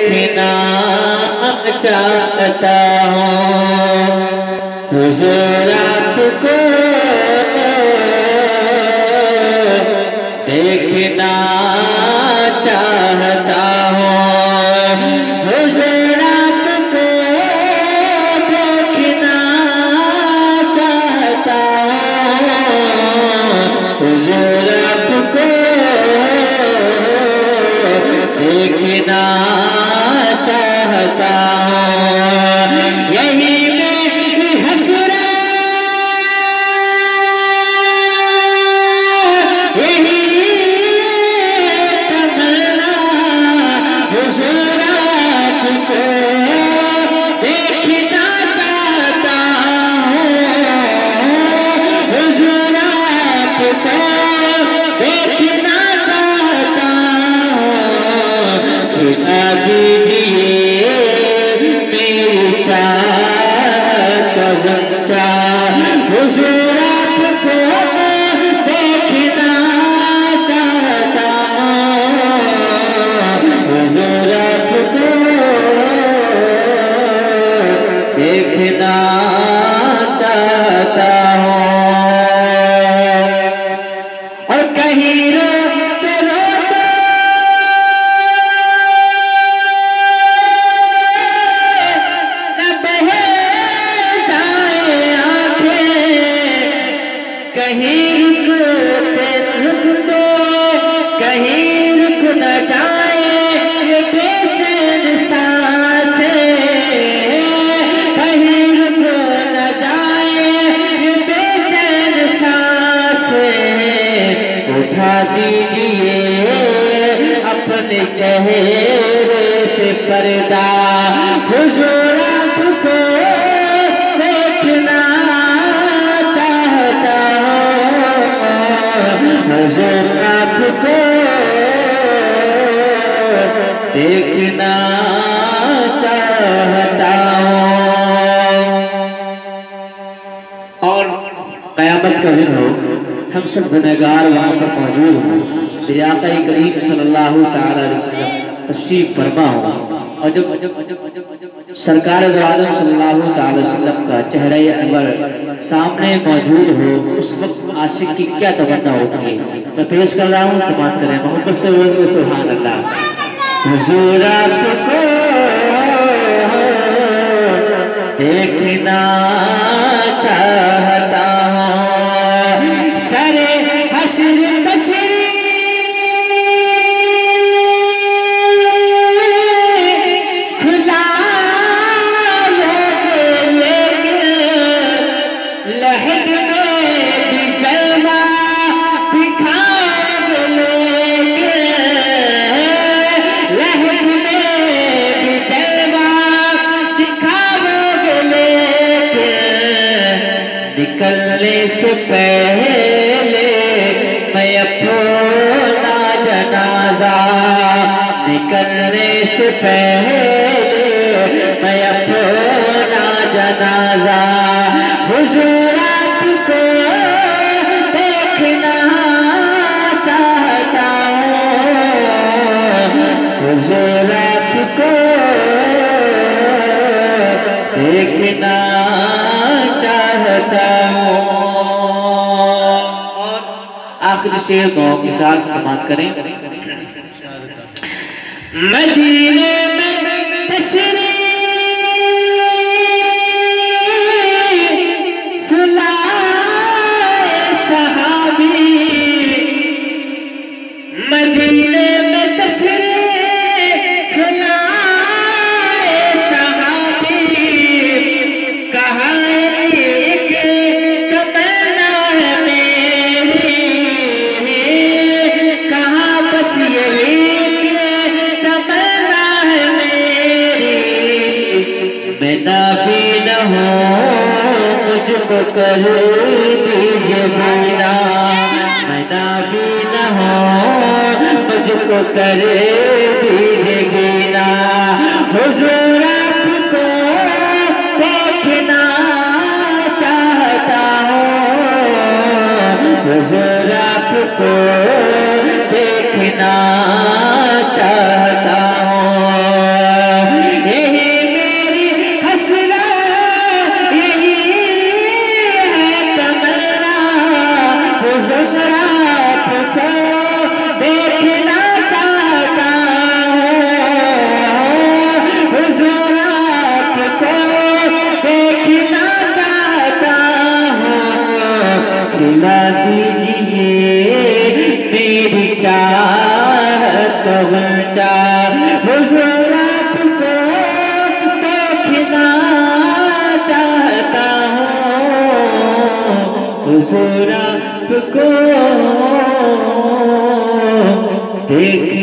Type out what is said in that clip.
देखना चाहता हूँ हुजूर आपको देखना चाहता हूँ हुजूर आपको देखना चाहता हूँ हुजूर आपको देखना चाहता हूँ यही मेरी हसरत यही तमन्ना हुजूर आपको देखना चाहता हूँ हुजूर आपको देखना चाहता हूँ खिला दीजिए मेरी चाहत बच्चा हुजूर आपको देखना चाहता हूँ हुजूर आपको देखना चाहता हूँ और कहीं रोते रोते न बह जाए आंखें कहीं रुकते रुकते कहीं रुक न जाए ये बेचैन सांसें कहीं रुक न जाए ये बेचैन सांसें उठा दीजिए अपने चेहरे से पर्दा हुजूर आपको देखना चाहता हूँ हुजूर आपको देखना चाहता हूँ और क़यामत का दिन हो हम सब गुनहगार वहाँ पर मौजूद हों मेरे आका करीम सल्लल्लाहु ताला अलैहि वसल्लम तशरीफ फरमा हो और जब सरकार आलम सल्लल्लाहु ताला अलैहि वसल्लम का चेहरा अनवर सामने मौजूद हो उस वक्त आशिक की क्या तमन्ना होती है मैं पेश कर रहा हूँ समाज करें मोहब्बत से बोलो सुभान अल्लाह हुजूर आपको देखना चाहता हूँ सरे हश्र तशरीफ लहद में भी जलवा दिखाओगे लेकिन लहद में भी जलवा दिखाओगे लेकिन निकलने से पहले मैं अपना जनाजा निकलने से पहले मैं अपना जनाजा हुजूर आपको देखना चाहता हूँ हुजूर आपको देखना चाहता हूँ और आखिरी शेर को के साथ समाप्त करें मदीने में तशरीफ मदीने में तशरीफ लाए सहाबी कहा एक तमन्ना है मेरी कहा बस यही तमन्ना है मेरी मैं नबी न हूँ मुझको कर दीजिए बीना मैं नबी न हूँ मुझको कर दीजिए बीना हुजूर आपको देखना चाहता हूँ हुजूर आपको देखना चाहता हूँ लीजिए मेरी चाहत पहुँचा, हुजूर आपको देखना चाहता हूँ, हुजूर आपको देख